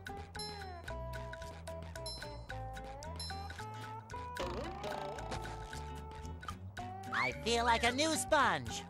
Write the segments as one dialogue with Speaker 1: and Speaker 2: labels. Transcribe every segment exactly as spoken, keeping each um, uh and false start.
Speaker 1: I feel like a new sponge.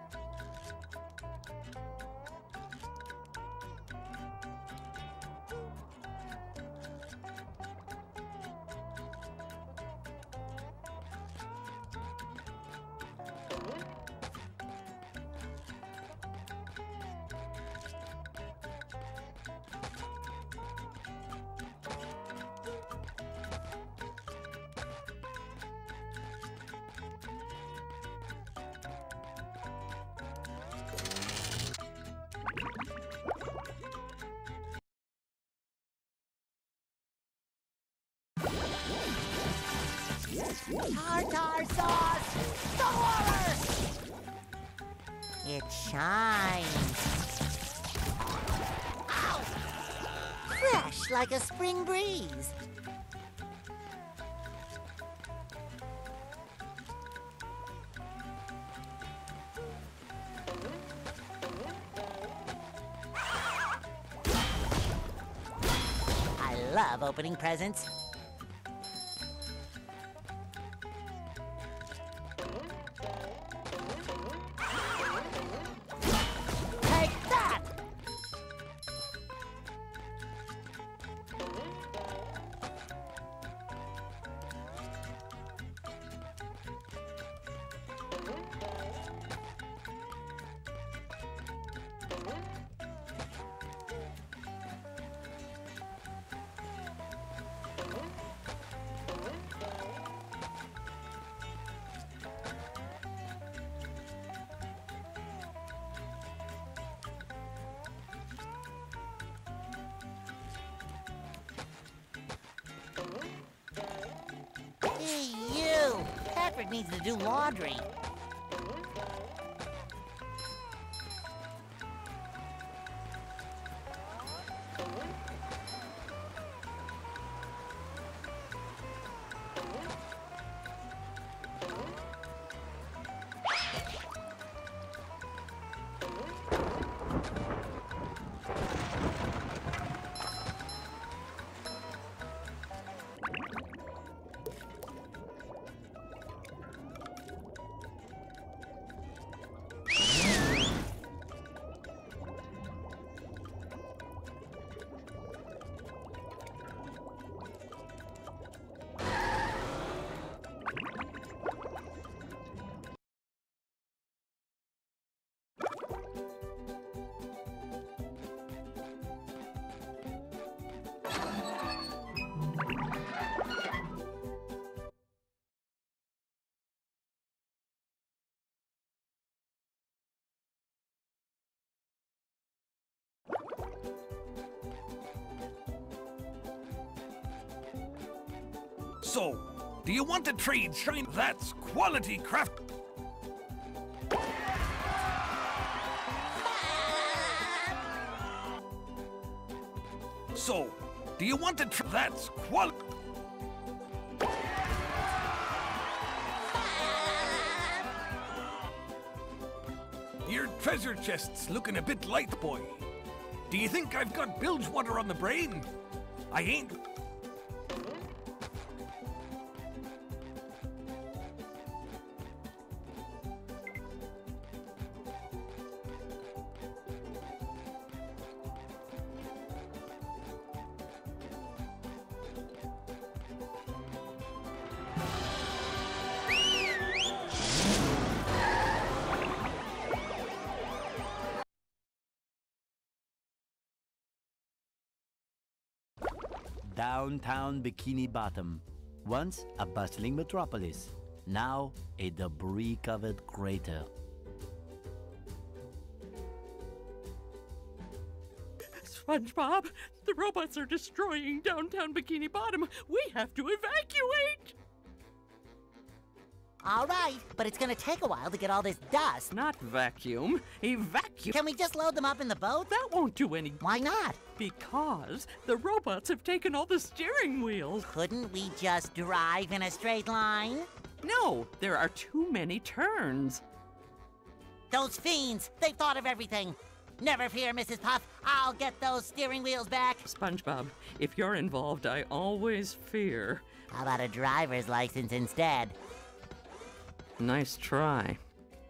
Speaker 1: Tartar sauce! Door! It shines. Ow! Fresh like a spring breeze. I love opening presents. Hey, you! Patrick needs to do laundry.
Speaker 2: So, do you want to trade shine? That's quality craft. So, do you want to tr- That's quality. Your treasure chest's looking a bit light, boy. Do you think I've got bilge water on the brain? I ain't.
Speaker 3: Downtown Bikini Bottom, once a bustling metropolis, now a debris-covered crater.
Speaker 4: SpongeBob, the robots are destroying downtown Bikini Bottom. We have to evacuate!
Speaker 1: All right, but it's gonna take a while to get all this dust.
Speaker 4: Not vacuum, evacuate.
Speaker 1: Can we just load them up in the boat?
Speaker 4: That won't do any.
Speaker 1: Why not?
Speaker 4: Because the robots have taken all the steering wheels.
Speaker 1: Couldn't we just drive in a straight line?
Speaker 4: No, there are too many turns.
Speaker 1: Those fiends, they've thought of everything. Never fear, Missus Puff. I'll get those steering wheels back.
Speaker 4: SpongeBob, if you're involved, I always fear.
Speaker 1: How about a driver's license instead?
Speaker 4: Nice try.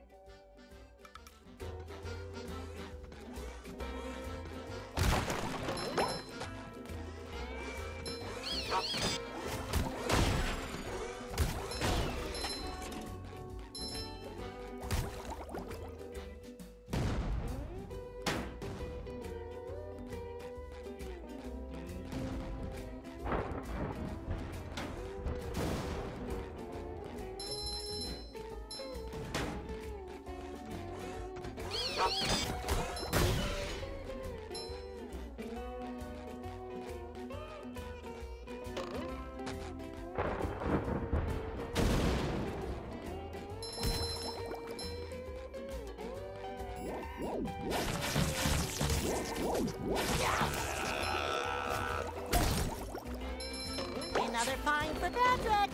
Speaker 1: Another fine for Patrick.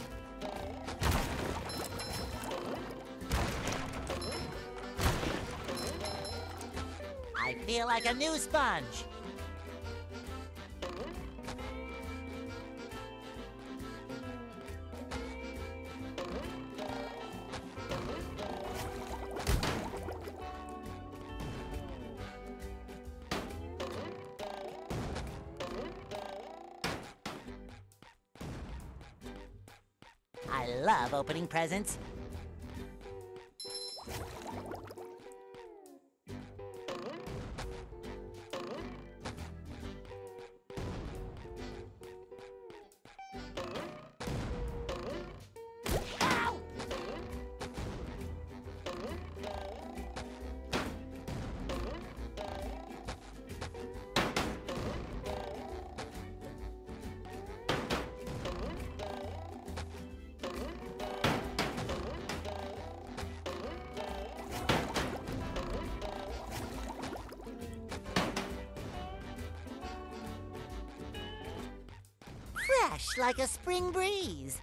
Speaker 1: I feel like a new sponge. I love opening presents. Ow! Fresh like a spring breeze.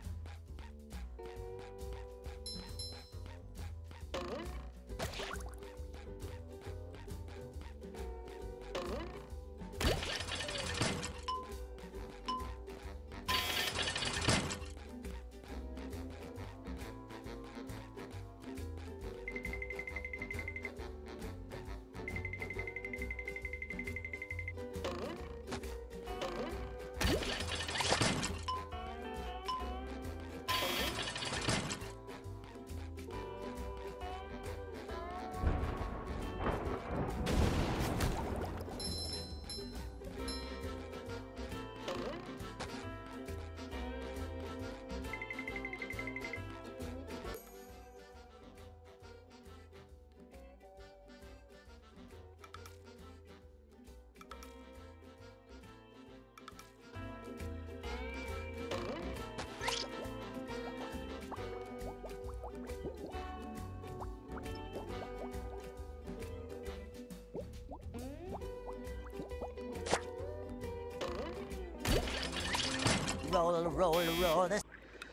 Speaker 1: Roll, roll, roll the...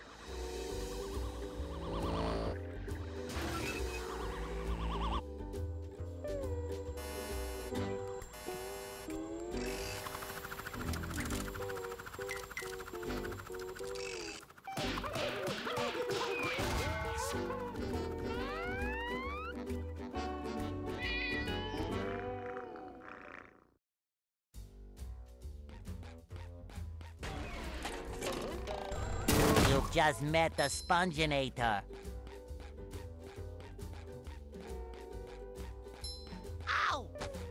Speaker 1: You've just met the Sponginator. Ow!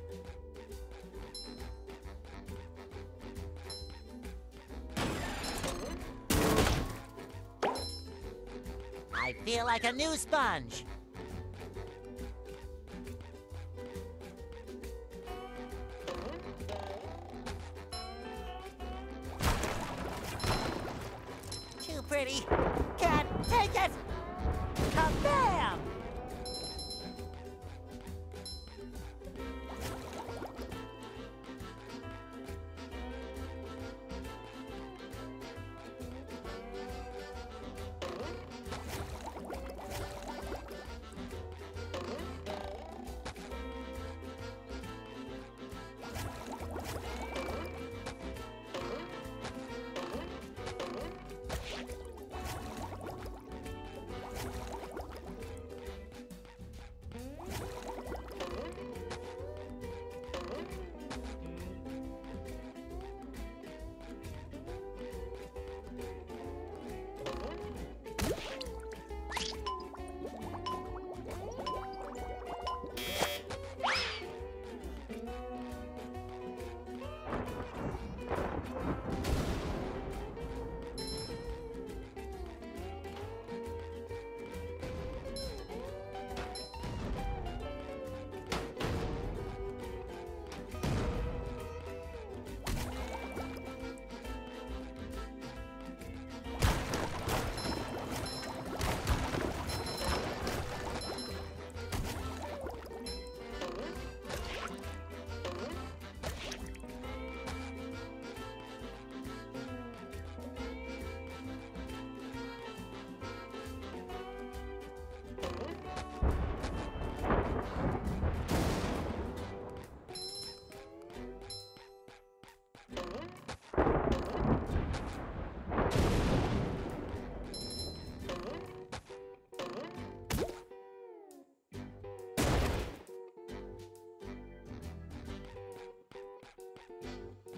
Speaker 1: I feel like a new sponge. Too pretty. Can't take it. Kabam!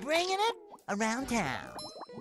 Speaker 1: bringing it around town.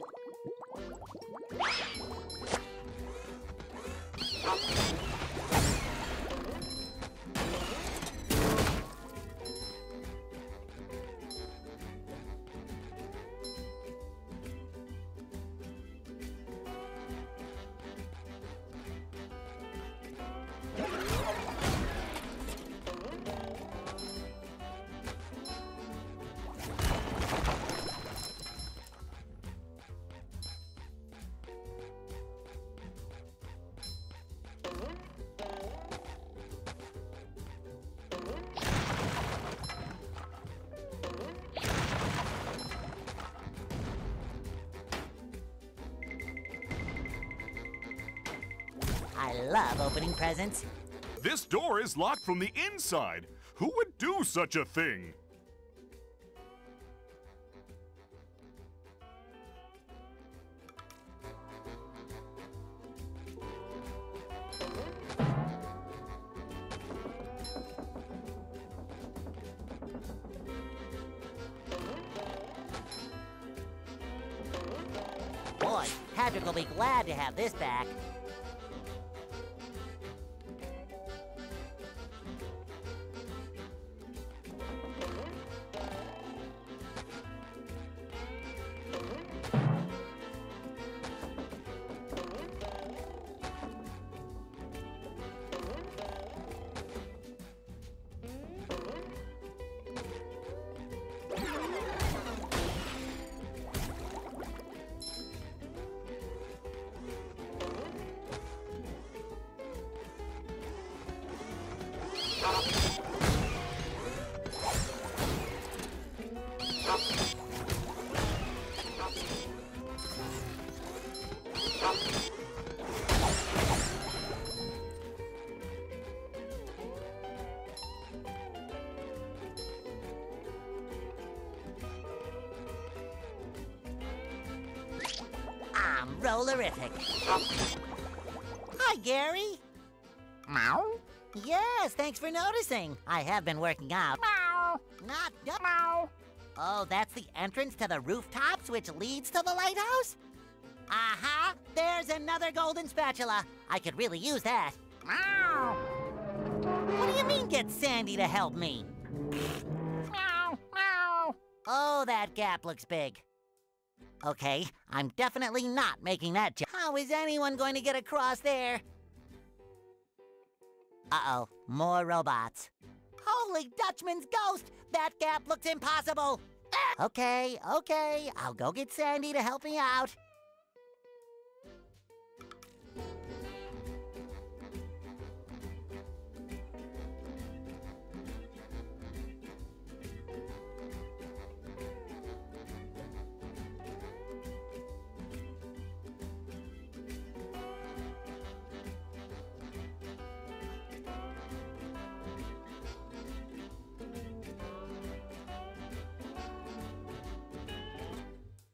Speaker 1: I love opening presents.
Speaker 5: This door is locked from the inside. Who would do such a thing?
Speaker 1: Boy, Patrick will be glad to have this back. I'm rollerific. Hi, Gary.
Speaker 6: Meow.
Speaker 1: Yes, thanks for noticing. I have been working out.
Speaker 6: Meow.
Speaker 1: Not done.
Speaker 6: Meow.
Speaker 1: Oh, that's the entrance to the rooftops, which leads to the lighthouse? Aha! There's another golden spatula. I could really use that.
Speaker 6: Meow.
Speaker 1: What do you mean, get Sandy to help me?
Speaker 6: Meow. Meow.
Speaker 1: Oh, that gap looks big. Okay, I'm definitely not making that jump. How is anyone going to get across there? Uh-oh, more robots. Holy Dutchman's ghost! That gap looks impossible! Okay, okay, I'll go get Sandy to help me out.